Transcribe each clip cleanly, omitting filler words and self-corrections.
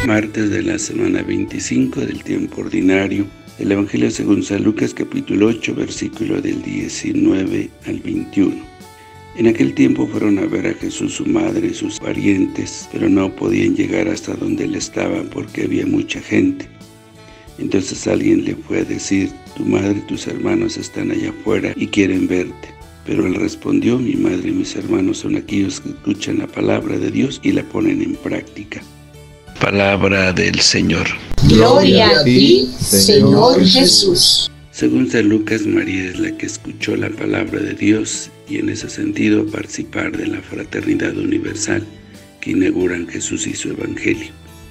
Martes de la semana 25 del tiempo ordinario. El Evangelio según San Lucas, capítulo 8, versículo del 19 al 21. En aquel tiempo fueron a ver a Jesús su madre y sus parientes, pero no podían llegar hasta donde él estaba porque había mucha gente. Entonces alguien le fue a decir: tu madre y tus hermanos están allá afuera y quieren verte. Pero él respondió: mi madre y mis hermanos son aquellos que escuchan la palabra de Dios y la ponen en práctica. Palabra del Señor. Gloria a ti, Señor Jesús. Según San Lucas, María es la que escuchó la palabra de Dios y en ese sentido participar de la fraternidad universal que inauguran Jesús y su Evangelio.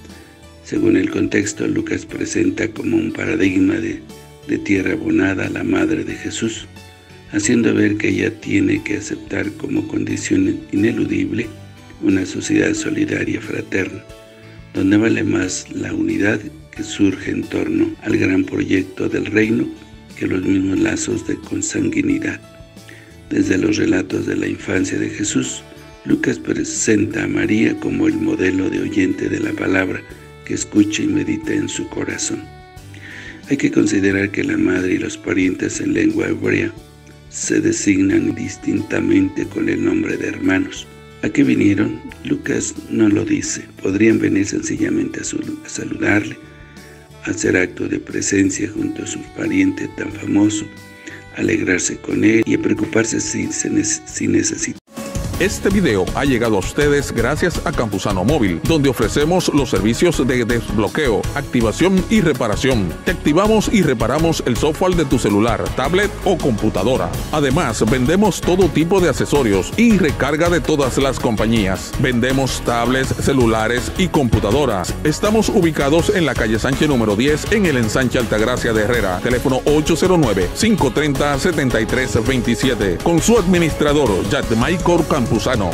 Según el contexto, Lucas presenta como un paradigma de tierra abonada a la Madre de Jesús, haciendo ver que ella tiene que aceptar como condición ineludible una sociedad solidaria fraterna, donde vale más la unidad que surge en torno al gran proyecto del reino que los mismos lazos de consanguinidad. Desde los relatos de la infancia de Jesús, Lucas presenta a María como el modelo de oyente de la palabra que escucha y medita en su corazón. Hay que considerar que la madre y los parientes en lengua hebrea se designan distintamente con el nombre de hermanos. ¿A qué vinieron? Lucas no lo dice. Podrían venir sencillamente a saludarle, a hacer acto de presencia junto a su pariente tan famoso, a alegrarse con él y a preocuparse si necesita. Este video ha llegado a ustedes gracias a Campusano Móvil, donde ofrecemos los servicios de desbloqueo, activación y reparación. Te activamos y reparamos el software de tu celular, tablet o computadora. Además, vendemos todo tipo de accesorios y recarga de todas las compañías. Vendemos tablets, celulares y computadoras. Estamos ubicados en la calle Sánchez número 10 en el ensanche Altagracia de Herrera. Teléfono 809-530-7327. Con su administrador, Yadmaicor Campusano.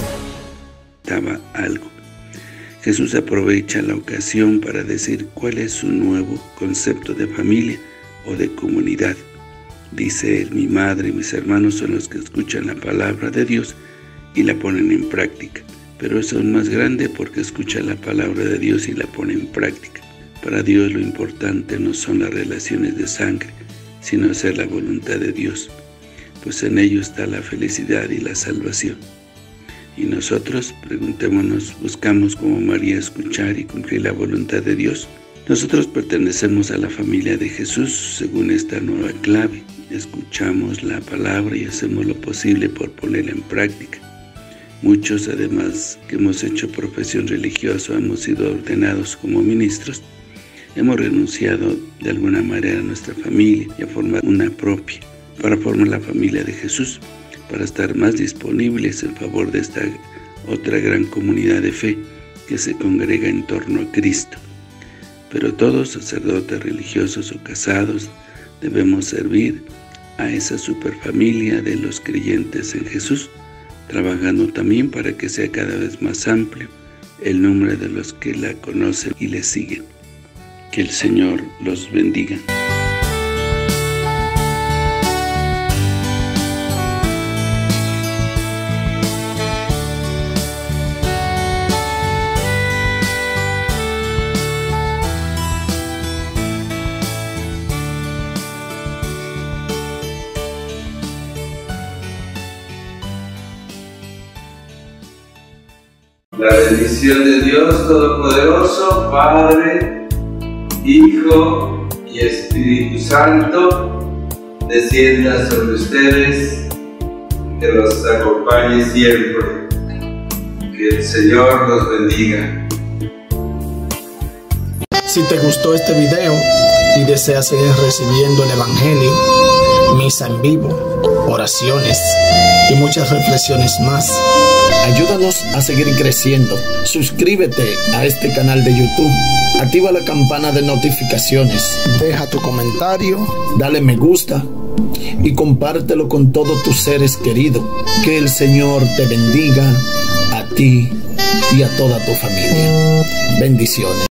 Algo. Jesús aprovecha la ocasión para decir cuál es su nuevo concepto de familia o de comunidad. Dice él: mi madre y mis hermanos son los que escuchan la palabra de Dios y la ponen en práctica. Pero es aún más grande porque escucha la palabra de Dios y la pone en práctica. Para Dios lo importante no son las relaciones de sangre, sino hacer la voluntad de Dios, pues en ello está la felicidad y la salvación. Y nosotros, preguntémonos, ¿buscamos como María escuchar y cumplir la voluntad de Dios? Nosotros pertenecemos a la familia de Jesús según esta nueva clave. Escuchamos la palabra y hacemos lo posible por ponerla en práctica. Muchos, además que hemos hecho profesión religiosa, hemos sido ordenados como ministros, hemos renunciado de alguna manera a nuestra familia y a formar una propia, para formar la familia de Jesús, para estar más disponibles en favor de esta otra gran comunidad de fe que se congrega en torno a Cristo. Pero todos, sacerdotes, religiosos o casados, debemos servir a esa superfamilia de los creyentes en Jesús, trabajando también para que sea cada vez más amplio el número de los que la conocen y le siguen. Que el Señor los bendiga. La bendición de Dios Todopoderoso, Padre, Hijo y Espíritu Santo, descienda sobre ustedes, que los acompañe siempre. Que el Señor los bendiga. Si te gustó este video y deseas seguir recibiendo el Evangelio, misa en vivo, oraciones y muchas reflexiones más, ayúdanos a seguir creciendo. Suscríbete a este canal de YouTube, activa la campana de notificaciones, deja tu comentario, dale me gusta y compártelo con todos tus seres queridos. Que el Señor te bendiga a ti y a toda tu familia. Bendiciones.